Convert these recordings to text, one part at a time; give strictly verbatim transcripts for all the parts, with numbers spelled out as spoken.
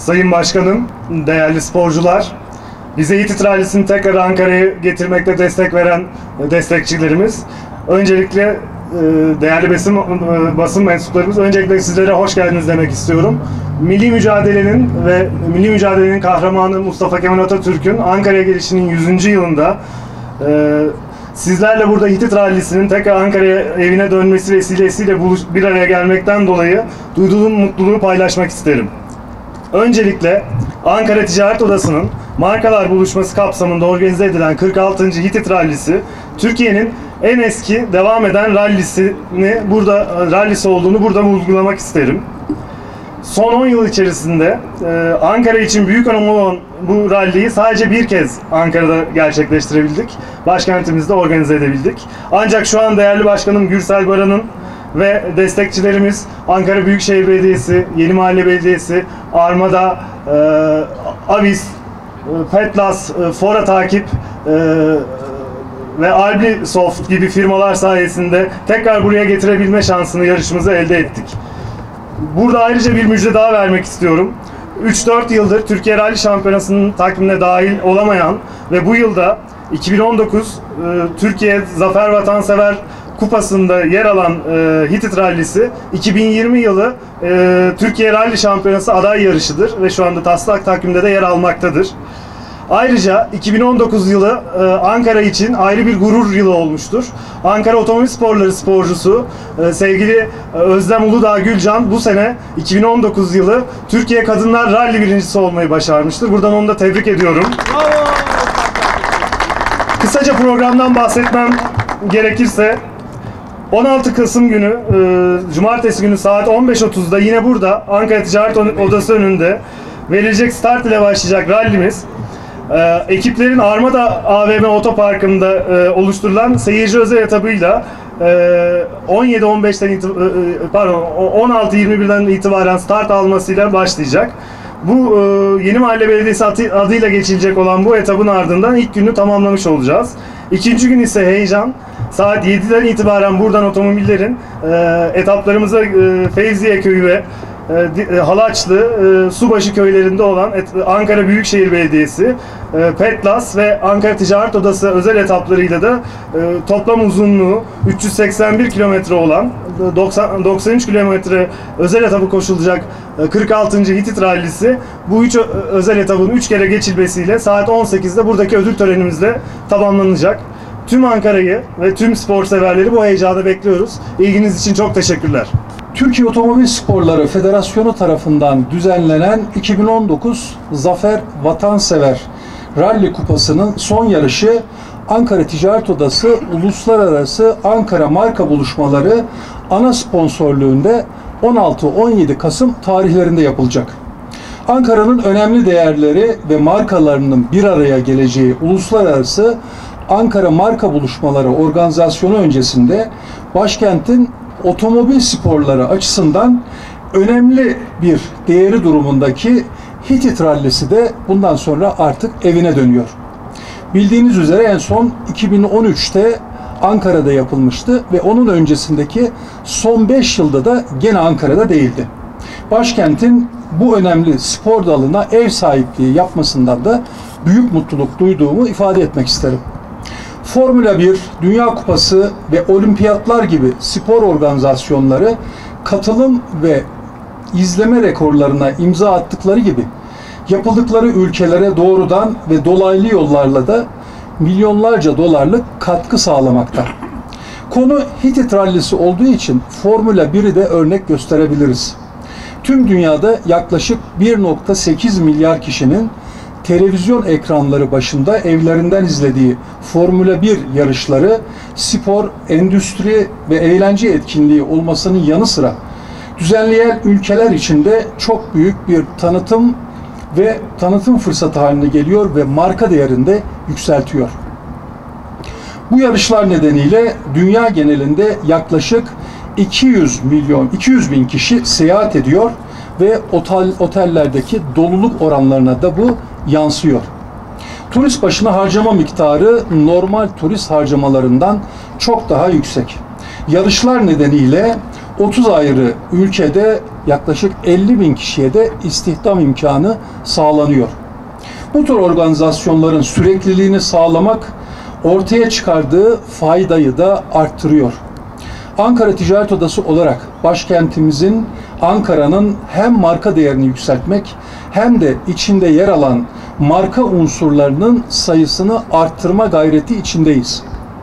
Sayın Başkanım, değerli sporcular, bize Hitit Rally'sini tekrar Ankara'ya getirmekte destek veren destekçilerimiz, öncelikle değerli basın, basın mensuplarımız, öncelikle sizlere hoş geldiniz demek istiyorum. Milli mücadelenin ve milli mücadelenin kahramanı Mustafa Kemal Atatürk'ün Ankara'ya gelişinin yüzüncü yılında sizlerle burada Hitit Rally'sinin tekrar Ankara'ya evine dönmesi vesilesiyle buluş, bir araya gelmekten dolayı duyduğum mutluluğu paylaşmak isterim. Öncelikle Ankara Ticaret Odası'nın markalar buluşması kapsamında organize edilen kırk altıncı Hitit Rally'si, Türkiye'nin en eski devam eden rallisini burada rallisi olduğunu burada vurgulamak isterim. Son on yıl içerisinde e, Ankara için büyük önemi olan bu ralliyi sadece bir kez Ankara'da gerçekleştirebildik. Başkentimizde organize edebildik. Ancak şu an değerli başkanım Gürsel Baran'ın ve destekçilerimiz Ankara Büyükşehir Belediyesi, Yenimahalle Belediyesi, Armada, e, Avis, e, Petlas, e, Fora Takip e, ve Albisoft gibi firmalar sayesinde tekrar buraya getirebilme şansını yarışımızı elde ettik. Burada ayrıca bir müjde daha vermek istiyorum. üç dört yıldır Türkiye Rally Şampiyonası'nın takvimine dahil olamayan ve bu yılda iki bin on dokuz e, Türkiye Zafer Vatansever Kupası'nda yer alan e, Hitit Rally'si iki bin yirmi yılı e, Türkiye Rally Şampiyonası aday yarışıdır ve şu anda taslak takvimde de yer almaktadır. Ayrıca iki bin on dokuz yılı e, Ankara için ayrı bir gurur yılı olmuştur. Ankara Otomobil Sporları sporcusu e, sevgili e, Özlem Uludağ Gülcan bu sene iki bin on dokuz yılı Türkiye Kadınlar Rally birincisi olmayı başarmıştır. Buradan onu da tebrik ediyorum. Bravo. Kısaca programdan bahsetmem gerekirse on altı Kasım günü, e, Cumartesi günü saat on beş otuzda yine burada Ankara Ticaret Odası önünde verilecek start ile başlayacak rallimiz, Ee, ekiplerin Armada A V M Otoparkı'nda e, oluşturulan seyirci özel etabıyla e, on yedi on beşten itib pardon on altı yirmi birden itibaren start almasıyla başlayacak. Bu e, Yenimahalle Belediyesi adıyla geçilecek olan bu etabın ardından ilk günü tamamlamış olacağız. İkinci gün ise heyecan. Saat yediden itibaren buradan otomobillerin e, etaplarımıza e, Fevziye Köyü ve Halaçlı, Subaşı köylerinde olan Ankara Büyükşehir Belediyesi, Petlas ve Ankara Ticaret Odası özel etaplarıyla da toplam uzunluğu üç yüz seksen bir kilometre olan doksan üç kilometre özel etabı koşulacak kırk altıncı Hitit Rally'si bu üç özel etabın üç kere geçilmesiyle saat on sekizde buradaki ödül törenimizle tamamlanacak. Tüm Ankara'yı ve tüm spor severleri bu heyecanı bekliyoruz. İlginiz için çok teşekkürler. Türkiye Otomobil Sporları Federasyonu tarafından düzenlenen iki bin on dokuz Zafer Vatansever Rally Kupası'nın son yarışı Ankara Ticaret Odası Uluslararası Ankara Marka Buluşmaları ana sponsorluğunda on altı on yedi Kasım tarihlerinde yapılacak. Ankara'nın önemli değerleri ve markalarının bir araya geleceği Uluslararası Ankara Marka Buluşmaları organizasyonu öncesinde başkentin otomobil sporları açısından önemli bir değeri durumundaki Hitit Rally'si de bundan sonra artık evine dönüyor. Bildiğiniz üzere en son iki bin on üçte Ankara'da yapılmıştı ve onun öncesindeki son beş yılda da gene Ankara'da değildi. Başkentin bu önemli spor dalına ev sahipliği yapmasından da büyük mutluluk duyduğumu ifade etmek isterim. Formula bir, Dünya Kupası ve olimpiyatlar gibi spor organizasyonları katılım ve izleme rekorlarına imza attıkları gibi yapıldıkları ülkelere doğrudan ve dolaylı yollarla da milyonlarca dolarlık katkı sağlamakta. Konu Hitit Rally'si olduğu için Formula biri de örnek gösterebiliriz. Tüm dünyada yaklaşık bir nokta sekiz milyar kişinin televizyon ekranları başında evlerinden izlediği Formula bir yarışları spor, endüstri ve eğlence etkinliği olmasının yanı sıra düzenleyen ülkeler içinde çok büyük bir tanıtım ve tanıtım fırsatı haline geliyor ve marka değerini de yükseltiyor. Bu yarışlar nedeniyle dünya genelinde yaklaşık iki yüz milyon, iki yüz bin kişi seyahat ediyor ve otel, otellerdeki doluluk oranlarına da bu yansıyor. Turist başına harcama miktarı normal turist harcamalarından çok daha yüksek. Yarışlar nedeniyle otuz ayrı ülkede yaklaşık elli bin kişiye de istihdam imkanı sağlanıyor. Bu tür organizasyonların sürekliliğini sağlamak ortaya çıkardığı faydayı da arttırıyor. Ankara Ticaret Odası olarak başkentimizin, Ankara'nın hem marka değerini yükseltmek hem de içinde yer alan marka unsurlarının sayısını arttırma gayreti içindeyiz.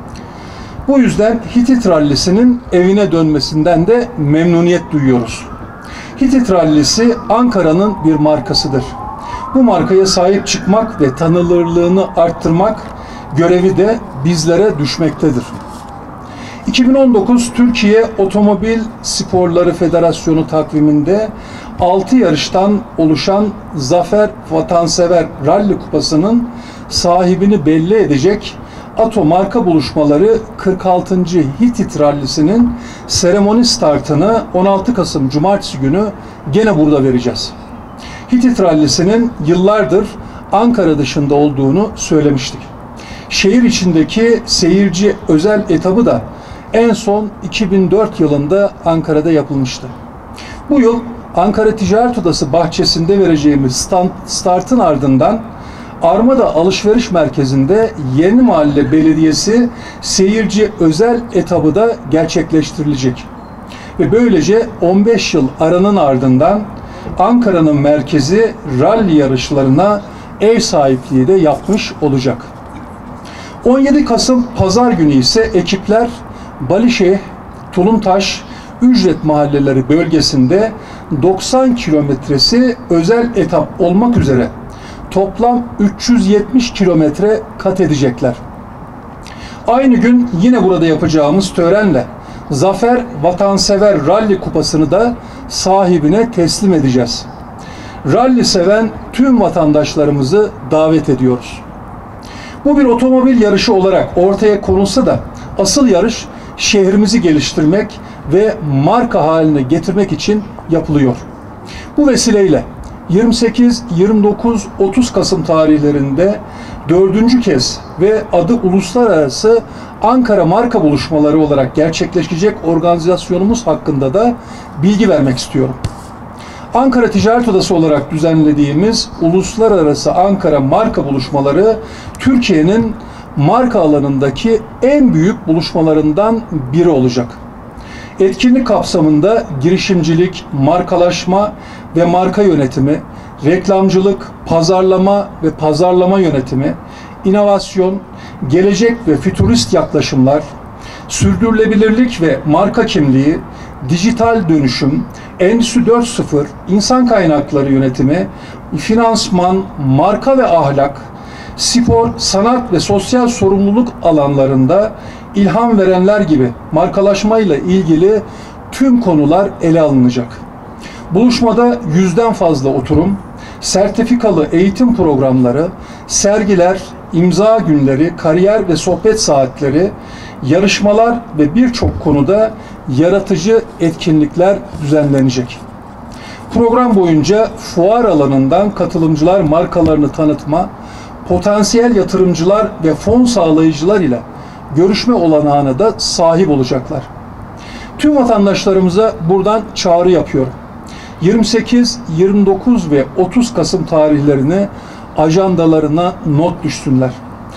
Bu yüzden Hitit Rallisi'nin evine dönmesinden de memnuniyet duyuyoruz. Hitit Rallisi Ankara'nın bir markasıdır. Bu markaya sahip çıkmak ve tanınırlığını arttırmak görevi de bizlere düşmektedir. iki bin on dokuz Türkiye Otomobil Sporları Federasyonu takviminde altı yarıştan oluşan Zafer Vatansever Rally Kupası'nın sahibini belli edecek Ato marka buluşmaları kırk altıncı Hitit Rallisi'nin seremoni startını on altı Kasım Cumartesi günü gene burada vereceğiz. Hitit Rallisi'nin yıllardır Ankara dışında olduğunu söylemiştik. Şehir içindeki seyirci özel etabı da en son iki bin dört yılında Ankara'da yapılmıştı. Bu yıl Ankara Ticaret Odası bahçesinde vereceğimiz stand, startın ardından Armada Alışveriş Merkezi'nde Yeni Mahalle Belediyesi seyirci özel etabı da gerçekleştirilecek. Ve böylece on beş yıl aranın ardından Ankara'nın merkezi rally yarışlarına ev sahipliği de yapmış olacak. on yedi Kasım Pazar günü ise ekipler Balişehir, Tulumtaş, Ücret mahalleleri bölgesinde doksan kilometresi özel etap olmak üzere toplam üç yüz yetmiş kilometre kat edecekler. Aynı gün yine burada yapacağımız törenle Zafer Vatansever Rally Kupası'nı da sahibine teslim edeceğiz. Rally seven tüm vatandaşlarımızı davet ediyoruz. Bu bir otomobil yarışı olarak ortaya konulsa da asıl yarış şehrimizi geliştirmek ve marka haline getirmek için yapılıyor. Bu vesileyle yirmi sekiz, yirmi dokuz, otuz Kasım tarihlerinde dördüncü kez ve adı Uluslararası Ankara Marka Buluşmaları olarak gerçekleşecek organizasyonumuz hakkında da bilgi vermek istiyorum. Ankara Ticaret Odası olarak düzenlediğimiz Uluslararası Ankara Marka Buluşmaları Türkiye'nin marka alanındaki en büyük buluşmalarından biri olacak. Etkinlik kapsamında girişimcilik, markalaşma ve marka yönetimi, reklamcılık, pazarlama ve pazarlama yönetimi, inovasyon, gelecek ve fütürist yaklaşımlar, sürdürülebilirlik ve marka kimliği, dijital dönüşüm, Endüstri dört nokta sıfır, insan kaynakları yönetimi, finansman, marka ve ahlak, spor, sanat ve sosyal sorumluluk alanlarında ilham verenler gibi markalaşmayla ilgili tüm konular ele alınacak. Buluşmada yüzden fazla oturum, sertifikalı eğitim programları, sergiler, imza günleri, kariyer ve sohbet saatleri, yarışmalar ve birçok konuda yaratıcı etkinlikler düzenlenecek. Program boyunca fuar alanından katılımcılar markalarını tanıtma, potansiyel yatırımcılar ve fon sağlayıcılar ile görüşme olanağına da sahip olacaklar. Tüm vatandaşlarımıza buradan çağrı yapıyorum. yirmi sekiz, yirmi dokuz ve otuz Kasım tarihlerini ajandalarına not düşsünler.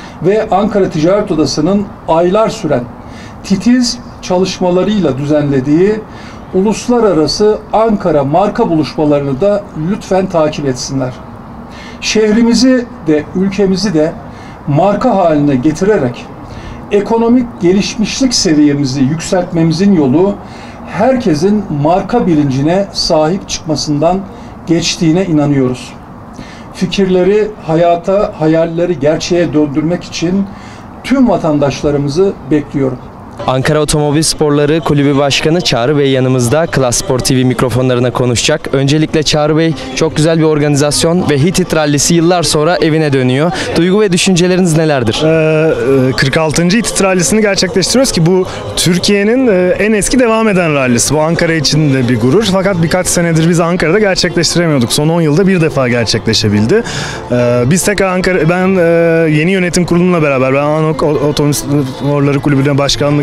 Ve Ankara Ticaret Odası'nın aylar süren titiz çalışmalarıyla düzenlediği Uluslararası Ankara Marka Buluşmalarını da lütfen takip etsinler. Şehrimizi de ülkemizi de marka haline getirerek ekonomik gelişmişlik seviyemizi yükseltmemizin yolu herkesin marka bilincine sahip çıkmasından geçtiğine inanıyoruz. Fikirleri hayata, hayalleri gerçeğe döndürmek için tüm vatandaşlarımızı bekliyorum. Ankara Otomobil Sporları Kulübü Başkanı Çağrı Bey yanımızda. Klas Spor T V mikrofonlarına konuşacak. Öncelikle Çağrı Bey, çok güzel bir organizasyon ve Hitit Rallisi yıllar sonra evine dönüyor. Duygu ve düşünceleriniz nelerdir? Ee, kırk altıncı Hitit Rallisi'ni gerçekleştiriyoruz ki bu Türkiye'nin en eski devam eden rallisi. Bu Ankara için de bir gurur. Fakat birkaç senedir biz Ankara'da gerçekleştiremiyorduk. Son on yılda bir defa gerçekleşebildi. Ee, biz tekrar Ankara, ben yeni yönetim kurulumla beraber, ben ANOK Otomobil Sporları Kulübü'ne başkanlık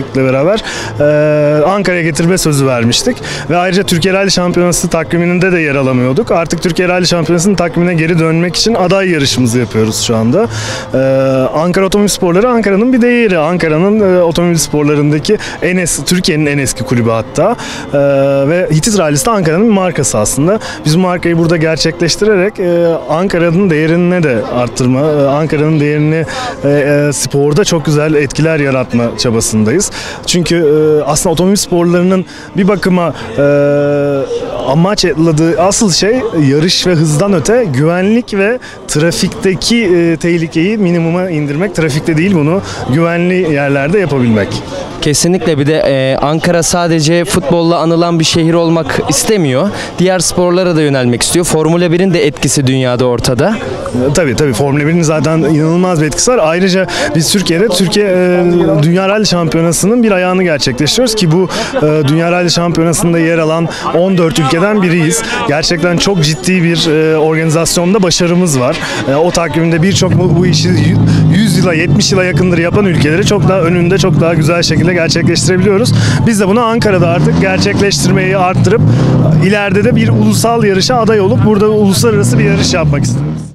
Şentürk'le beraber e, Ankara'ya getirme sözü vermiştik. Ve ayrıca Türkiye Rally Şampiyonası takviminde de yer alamıyorduk. Artık Türkiye Rally Şampiyonası'nın takvimine geri dönmek için aday yarışımızı yapıyoruz şu anda. E, Ankara Otomobil Sporları Ankara'nın bir değeri. Ankara'nın e, otomobil sporlarındaki en eski, Türkiye'nin en eski kulübü hatta. E, ve Hitit Rally'si de Ankara'nın bir markası aslında. Biz bu markayı burada gerçekleştirerek e, Ankara'nın değerini de arttırma, e, Ankara'nın değerini e, e, sporda çok güzel etkiler yaratma çabasındayız. Çünkü e, aslında otomobil sporlarının bir bakıma e, amaçladığı asıl şey yarış ve hızdan öte güvenlik ve trafikteki e, tehlikeyi minimuma indirmek. Trafikte değil, bunu güvenli yerlerde yapabilmek. Kesinlikle, bir de e, Ankara sadece futbolla anılan bir şehir olmak istemiyor. Diğer sporlara da yönelmek istiyor. Formula birin de etkisi dünyada ortada. Tabii tabii Formula birin zaten inanılmaz bir etkisi var. Ayrıca biz Türkiye'de Türkiye e, Dünya Rally Şampiyonası'nın bir ayağını gerçekleştiriyoruz ki bu e, Dünya Rally Şampiyonası'nda yer alan on dört ülkeden biriyiz. Gerçekten çok ciddi bir e, organizasyonda başarımız var. E, o takvimde birçok bu, bu işi yüz yıla yetmiş yıla yakındır yapan ülkeleri çok daha önünde, çok daha güzel şekilde gerçekleştirebiliyoruz. Biz de bunu Ankara'da artık gerçekleştirmeyi arttırıp ileride de bir ulusal yarışa aday olup burada uluslararası bir yarış yapmak istiyoruz.